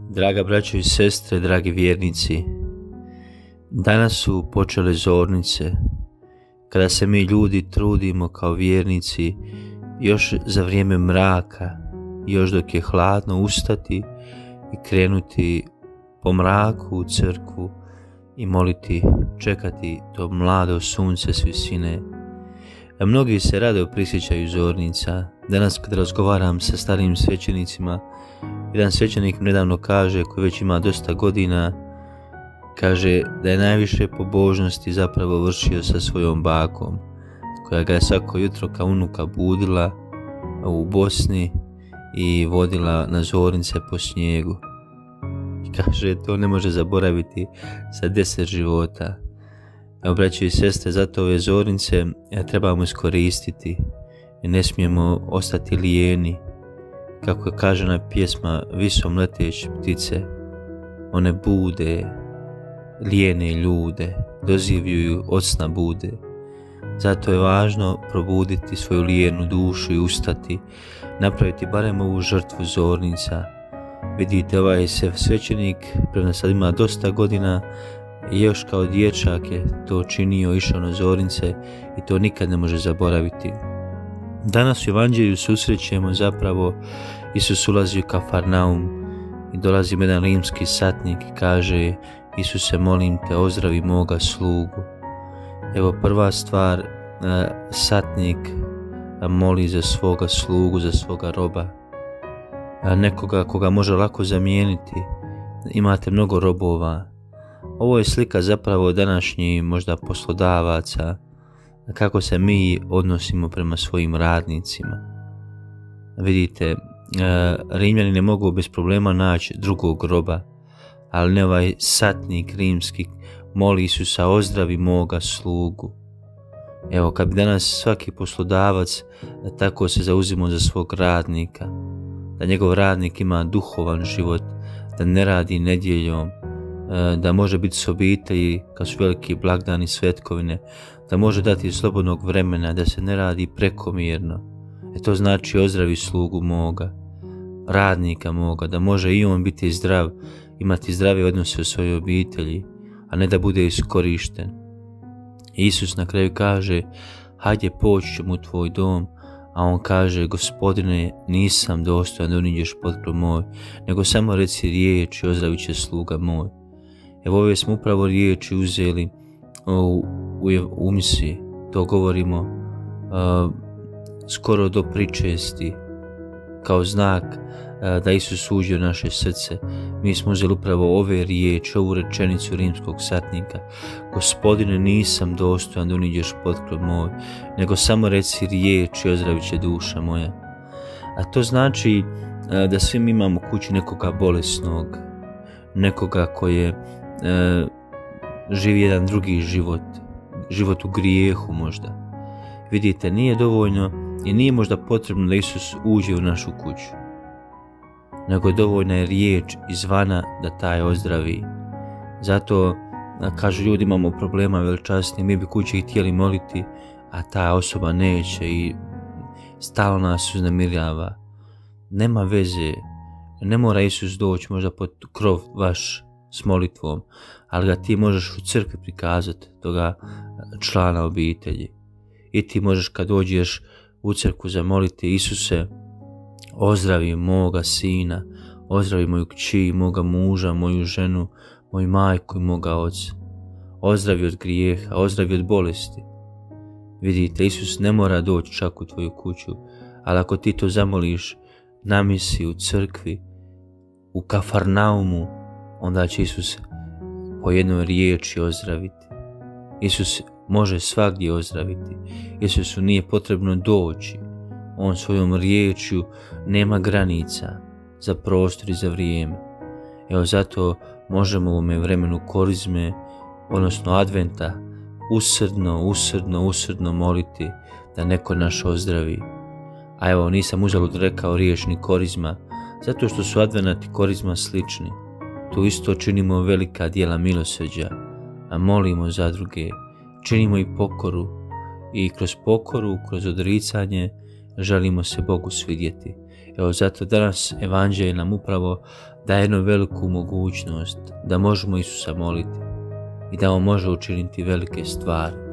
Draga braćo i sestre, dragi vjernici, danas su počele zornice, kada se mi ljudi trudimo kao vjernici još za vrijeme mraka, još dok je hladno ustati i krenuti po mraku u crkvu i moliti, čekati to mlado sunce s visine. Mnogi se rado prisjećaju zornica. Danas kad razgovaram sa starijim svećenicima, jedan svećenik nedavno kaže, koji već ima dosta godina, kaže da je najviše pobožnosti zapravo vršio sa svojom bakom, koja ga je svako jutro kao unuka budila u Bosni i vodila na zornice po snijegu. I kaže, to ne može zaboraviti za 10 života. Evo, braći i sestre, zato ove zornice trebamo iskoristiti i ne smijemo ostati lijeni. Kako kaže na pjesma Visom leteći ptice, one bude lijene ljude, dozivljuju od sna bude. Zato je važno probuditi svoju lijenu dušu i ustati, napraviti barem ovu žrtvu zornica. Vidite, ovaj se svećenik, premda sad ima dosta godina, i još kao dječak je to činio, išao na zornice i to nikad ne može zaboraviti. Danas u Evanđelju susrećemo zapravo, Isus ulazi u Kafarnaum i dolazi jedan rimski satnik i kaže: Isuse, molim te, ozdravi moga slugu. Evo, prva stvar, satnik moli za svoga slugu, za svoga roba, nekoga koga može lako zamijeniti. Imate mnogo robova. Ovo je slika zapravo današnjih možda poslodavaca, kako se mi odnosimo prema svojim radnicima. Vidite, Rimljani ne mogu bez problema naći drugog roba, ali ne ovaj satnik rimski moli Isusa: ozdravi moga slugu. Evo, kad bi danas svaki poslodavac tako se zauzimao za svog radnika, da njegov radnik ima duhovan život, da ne radi nedjeljom, da može biti s obitelji kad su veliki blagdani, svetkovine, da može dati slobodnog vremena, da se ne radi prekomjerno. To znači ozdravi slugu moga, radnika moga, da može i on biti zdrav, imati zdrave odnose u svojoj obitelji, a ne da bude iskorišten. Isus na kraju kaže: hajde, poći ćemo u tvoj dom, a on kaže: Gospodine, nisam dostojan da uniđeš pod krov moj, nego samo reci riječ i ozdravit će sluga moj. Evo, ove smo upravo riječi uzeli u misi, to govorimo skoro do pričesti, kao znak da Isus uđe u naše srce. Mi smo uzeli upravo ove riječi, ovu rečenicu rimskog satnika: Gospodine, nisam dostojan da uniđeš pod krov moj, nego samo reci riječ i ozdravit će duša moja. A to znači da svi mi imamo u kući nekoga bolesnog, nekoga koji živi jedan drugi život u grijehu možda. Vidite, nije dovoljno i nije možda potrebno da Isus uđe u našu kuću, nego dovoljna je riječ izvana da taj ozdravi. Zato kažu ljudi, imamo problema veličasni, mi bi kući htjeli moliti, a ta osoba neće i stalno nas uznemirava. Nema veze, ne mora Isus doći možda pod krov vaš s molitvom, ali ga ti možeš u crkvi prikazati, toga člana obitelji. I ti možeš kad dođeš u crkvu zamoliti: Isuse, ozdravi moga sina, ozdravi moju kći, moga muža, moju ženu, moju majku i moga oca. Ozdravi od grijeha, ozdravi od bolesti. Vidite, Isus ne mora doći čak u tvoju kuću, ali ako ti to zamoliš na misi, u crkvi, u Kafarnaumu, onda će Isus po jednoj riječi ozdraviti. Isus može svagdje ozdraviti. Isusu nije potrebno doći. On svojom riječju nema granica za prostor i za vrijeme. Evo, zato možemo u ovome vremenu korizme, odnosno adventa, usrdno moliti da neko naš ozdravi. A evo, nisam uzalud rekao riječ ni korizma, zato što su advent i korizma slični. Tu isto činimo velika djela milosrđa, a molimo za druge, činimo i pokoru, i kroz pokoru, kroz odricanje želimo se Bogu svidjeti. Evo, zato danas evanđelje nam upravo daje jednu veliku mogućnost da možemo Isusa moliti i da on može učiniti velike stvari.